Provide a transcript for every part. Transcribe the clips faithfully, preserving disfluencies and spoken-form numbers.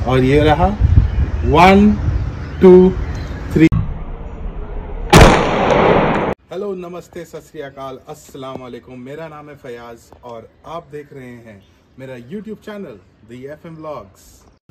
और ये रहा वन टू थ्री। हेलो, नमस्ते, सत श्री अकाल, अस्सलाम वालेकुम। मेरा नाम है फयाज और आप देख रहे हैं मेरा YouTube channel the F M vlogs.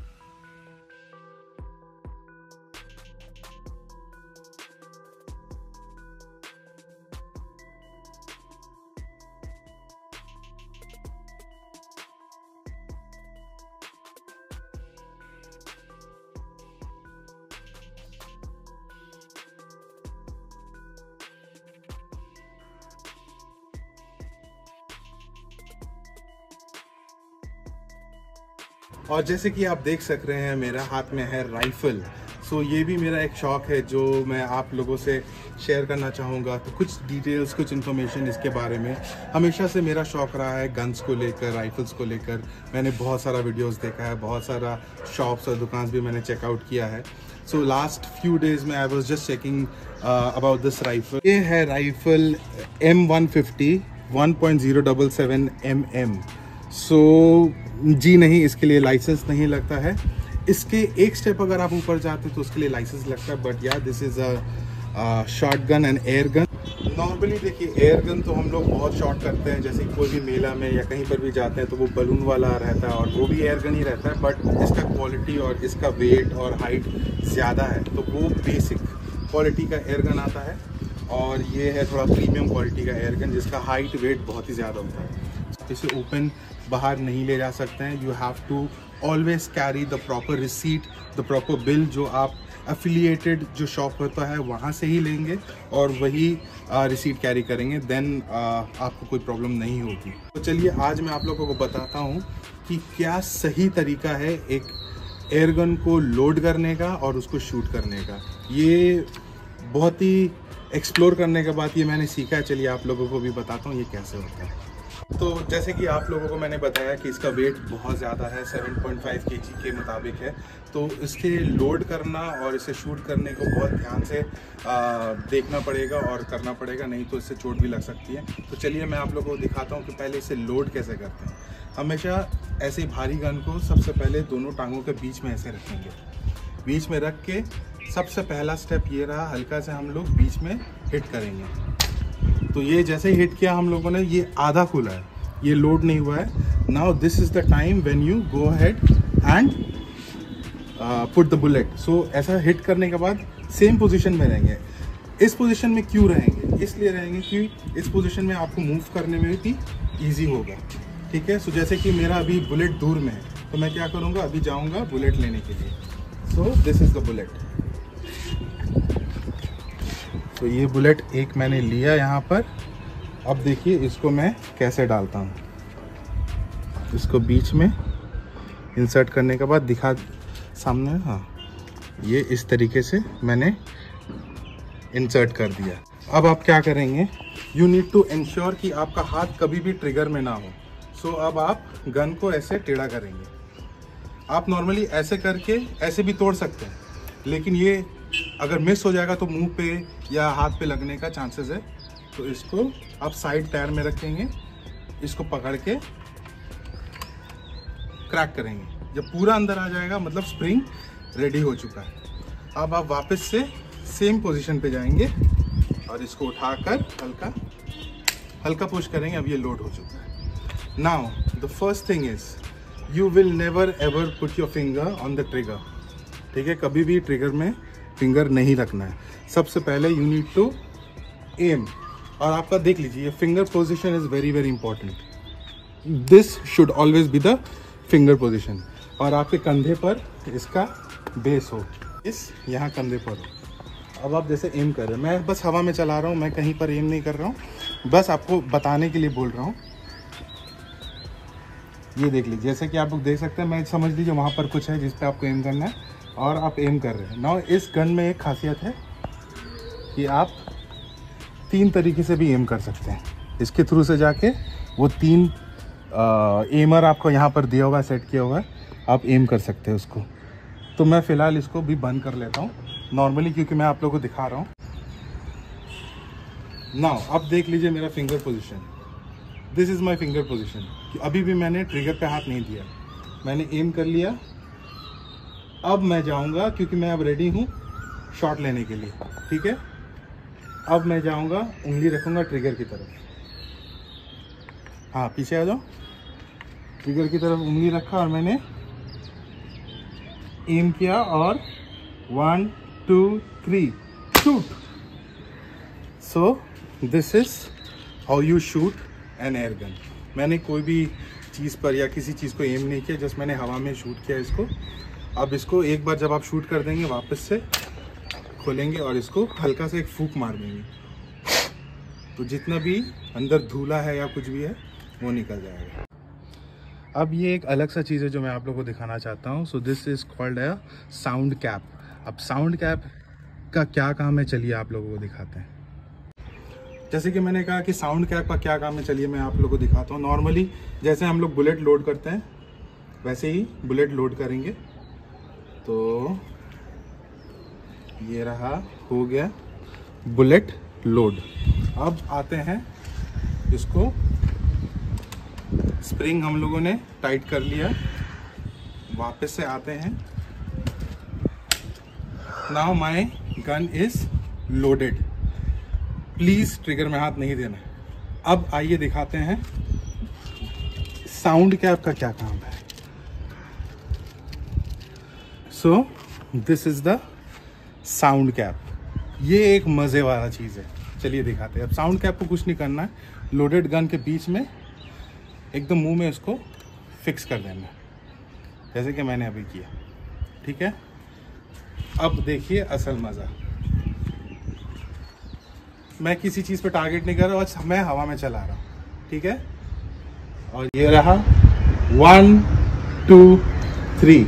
और जैसे कि आप देख सक रहे हैं मेरा हाथ में है राइफल। सो ये भी मेरा एक शौक़ है जो मैं आप लोगों से शेयर करना चाहूँगा। तो कुछ डिटेल्स, कुछ इन्फॉर्मेशन इसके बारे में। हमेशा से मेरा शौक़ रहा है गन्स को लेकर, राइफल्स को लेकर। मैंने बहुत सारा वीडियोस देखा है, बहुत सारा शॉप्स और दुकान भी मैंने चेकआउट किया है। सो लास्ट फ्यू डेज़ में I was just checking about this rifle. ये है rifle M one fifty one point zero seven seven M M. So जी नहीं, इसके लिए लाइसेंस नहीं लगता है। इसके एक स्टेप अगर आप ऊपर जाते हैं तो उसके लिए लाइसेंस लगता है। But yeah this is a short gun and air gun. Normally देखिए, एयर गन तो हम लोग बहुत शॉर्ट करते हैं, जैसे कोई भी मेला में या कहीं पर भी जाते हैं तो वो बलून वाला रहता है और वो भी एयर गन ही रहता है। बट इसका क्वालिटी और इसका वेट और हाइट ज़्यादा है, तो वो बेसिक क्वालिटी का एयर गन आता है। और ये है थोड़ा प्रीमियम क्वालिटी का एयर गन जिसका हाइट वेट बहुत ही ज़्यादा होता है। इसे ओपन बाहर नहीं ले जा सकते हैं। You have to always carry the proper receipt, the proper bill, जो आप एफिलिएटेड जो शॉप होता है वहाँ से ही लेंगे और वही रिसीट कैरी करेंगे। देन आपको कोई प्रॉब्लम नहीं होगी। तो चलिए आज मैं आप लोगों को बताता हूँ कि क्या सही तरीका है एक एयरगन को लोड करने का और उसको शूट करने का। ये बहुत ही एक्सप्लोर करने के बाद ये मैंने सीखा है। चलिए आप लोगों को भी बताता हूँ ये कैसे होता है। तो जैसे कि आप लोगों को मैंने बताया कि इसका वेट बहुत ज़्यादा है, सेवन पॉइंट फाइव केजी के मुताबिक है। तो इसके लोड करना और इसे शूट करने को बहुत ध्यान से आ, देखना पड़ेगा और करना पड़ेगा, नहीं तो इससे चोट भी लग सकती है। तो चलिए मैं आप लोगों को दिखाता हूँ कि पहले इसे लोड कैसे करते हैं। हमेशा ऐसे भारी गन को सबसे पहले दोनों टांगों के बीच में ऐसे रखेंगे। बीच में रख के सबसे पहला स्टेप ये रहा, हल्का से हम लोग बीच में हिट करेंगे। तो ये जैसे ही हिट किया हम लोगों ने, ये आधा खुला है, ये लोड नहीं हुआ है। Now this is the time when you go ahead and put the bullet. So ऐसा हिट करने के बाद सेम पोजीशन में रहेंगे। इस पोजीशन में क्यों रहेंगे? इसलिए रहेंगे कि इस पोजीशन में आपको मूव करने में भी ईजी होगा। ठीक है। सो so, जैसे कि मेरा अभी बुलेट दूर में है तो मैं क्या करूँगा, अभी जाऊँगा बुलेट लेने के लिए। So this is the bullet. तो ये बुलेट एक मैंने लिया यहाँ पर। अब देखिए इसको मैं कैसे डालता हूँ। इसको बीच में इंसर्ट करने के बाद दिखा सामने, हाँ, ये इस तरीके से मैंने इंसर्ट कर दिया। अब आप क्या करेंगे, यू नीड टू इंश्योर कि आपका हाथ कभी भी ट्रिगर में ना हो। सो so, अब आप गन को ऐसे टेढ़ा करेंगे। आप नॉर्मली ऐसे करके ऐसे भी तोड़ सकते हैं, लेकिन ये अगर मिस हो जाएगा तो मुंह पे या हाथ पे लगने का चांसेस है। तो इसको आप साइड टायर में रखेंगे, इसको पकड़ के क्रैक करेंगे। जब पूरा अंदर आ जाएगा मतलब स्प्रिंग रेडी हो चुका है। अब आप वापस से सेम पोजीशन पे जाएंगे और इसको उठाकर हल्का हल्का पुश करेंगे। अब ये लोड हो चुका है। Now the first thing is you will never ever put your finger on the trigger. ठीक है, कभी भी ट्रिगर में फिंगर नहीं रखना है। सबसे पहले यू नीड टू एम। और आपका देख लीजिए, finger position is very very important. This should always be the finger position. और आपके कंधे पर इसका बेस हो, इस यहाँ कंधे पर हो। अब आप जैसे एम कर रहे हैं, मैं बस हवा में चला रहा हूँ, मैं कहीं पर एम नहीं कर रहा हूँ, बस आपको बताने के लिए बोल रहा हूँ। ये देख लीजिए, जैसे कि आप लोग देख सकते हैं, मैं समझ लीजिए वहाँ पर कुछ है जिस पे आपको एम करना है और आप एम कर रहे हैं। नाउ इस गन में एक खासियत है कि आप तीन तरीके से भी एम कर सकते हैं। इसके थ्रू से जाके वो तीन आ, एमर आपको यहाँ पर दिया हुआ है, सेट किया हुआ है, आप एम कर सकते हैं उसको। तो मैं फ़िलहाल इसको भी बंद कर लेता हूँ नॉर्मली, क्योंकि मैं आप लोगों को दिखा रहा हूँ। नाउ अब देख लीजिए मेरा finger position. This is my finger position. अभी भी मैंने ट्रिगर पे हाथ नहीं दिया, मैंने एम कर लिया अब मैं जाऊंगा, क्योंकि मैं अब रेडी हूँ शॉट लेने के लिए, ठीक है। अब मैं जाऊंगा, उंगली रखूंगा ट्रिगर की तरफ। हाँ पीछे आ जाओ। ट्रिगर की तरफ उंगली रखा और मैंने एम किया और one two three shoot. So this is how you shoot an air gun. मैंने कोई भी चीज़ पर या किसी चीज़ को एम नहीं किया, जस्ट मैंने हवा में शूट किया इसको। अब इसको एक बार जब आप शूट कर देंगे वापस से खोलेंगे और इसको हल्का से एक फूंक मार देंगे, तो जितना भी अंदर धूला है या कुछ भी है वो निकल जाएगा। अब ये एक अलग सा चीज़ है जो मैं आप लोगों को दिखाना चाहता हूँ। So this is called a sound cap. अब साउंड कैप का क्या काम है, चलिए आप लोगों को दिखाते हैं। जैसे कि मैंने कहा कि साउंड कैप का क्या काम है, चलिए मैं आप लोगों को दिखाता हूँ। नॉर्मली जैसे हम लोग बुलेट लोड करते हैं वैसे ही बुलेट लोड करेंगे। तो ये रहा, हो गया बुलेट लोड। अब आते हैं इसको, स्प्रिंग हम लोगों ने टाइट कर लिया, वापस से आते हैं। Now my gun is loaded. Please trigger में हाथ नहीं देना। अब आइए दिखाते हैं साउंड कैप का क्या काम है। So this is the sound cap. ये एक मजे वाला चीज है, चलिए दिखाते हैं। अब साउंड कैप को कुछ नहीं करना है, लोडेड गन के बीच में एकदम मुंह में इसको फिक्स कर देना, जैसे कि मैंने अभी किया, ठीक है। अब देखिए असल मजा। मैं किसी चीज पे टारगेट नहीं कर रहा और मैं हवा में चला रहा हूं, ठीक है। और ये रहा one two three.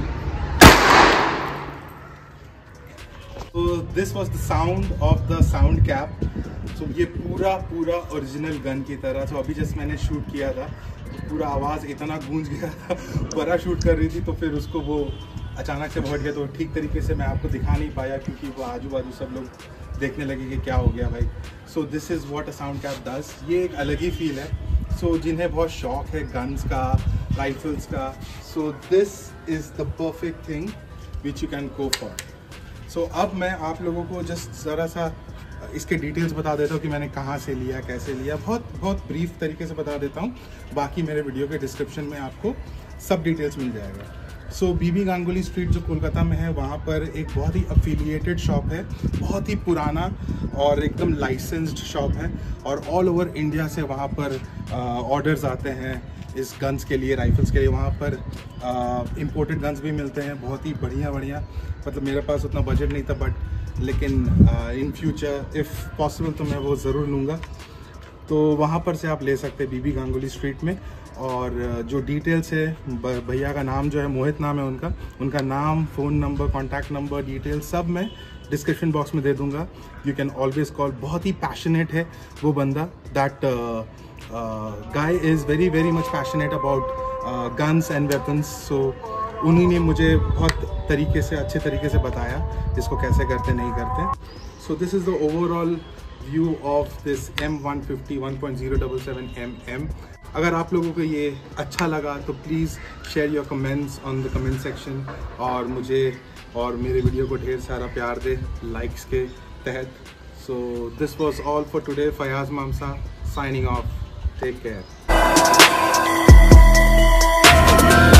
So this was the sound of the sound cap. So ये पूरा पूरा ओरिजिनल गन की तरह। तो अभी जस्ट मैंने शूट किया था तो पूरा आवाज़ इतना गूंज गया था, बड़ा शूट कर रही थी तो फिर उसको वो अचानक से बढ़ गया, तो ठीक तरीके से मैं आपको दिखा नहीं पाया क्योंकि वो आजू बाजू सब लोग देखने लगे कि क्या हो गया भाई। So this is what a sound cap does. ये एक अलग ही फील है। सो so, जिन्हें बहुत शौक है गन्स का, राइफल्स का, so this is the perfect thing which you can go for. So so, अब मैं आप लोगों को जस्ट ज़रा सा इसके डिटेल्स बता देता हूँ कि मैंने कहाँ से लिया, कैसे लिया। बहुत बहुत ब्रीफ तरीके से बता देता हूँ, बाकी मेरे वीडियो के डिस्क्रिप्शन में आपको सब डिटेल्स मिल जाएगा। सो बीबी गांगुली स्ट्रीट जो कोलकाता में है, वहाँ पर एक बहुत ही अफिलिएटेड शॉप है, बहुत ही पुराना और एकदम लाइसेंस्ड शॉप है, और ऑल ओवर इंडिया से वहाँ पर ऑर्डर्स आते हैं इस गन्स के लिए, राइफल्स के लिए। वहाँ पर इम्पोर्टेड गन्स भी मिलते हैं, बहुत ही बढ़िया बढ़िया। मतलब मेरे पास उतना बजट नहीं था, बट लेकिन इन फ्यूचर इफ़ पॉसिबल तो मैं वो ज़रूर लूँगा। तो वहाँ पर से आप ले सकते हैं बीबी गांगुली स्ट्रीट में। और जो डिटेल्स है, भैया का नाम जो है मोहित नाम है उनका, उनका नाम, phone number, contact number, detail सब मैं डिस्क्रिप्शन बॉक्स में दे दूँगा। You can always call. बहुत ही पैशनेट है वो बंदा। That guy is very very much passionate about guns and weapons. So उन्हीं ने मुझे बहुत तरीके से, अच्छे तरीके से बताया इसको कैसे करते नहीं करते। So this is the overall view of this M one fifty one point zero seven seven M M. अगर आप लोगों को ये अच्छा लगा तो please share your comments on the comment section, और मुझे और मेरे वीडियो को ढेर सारा प्यार दे लाइक्स के तहत। So this was all for today. Fayaz Mamsa signing off. Take care.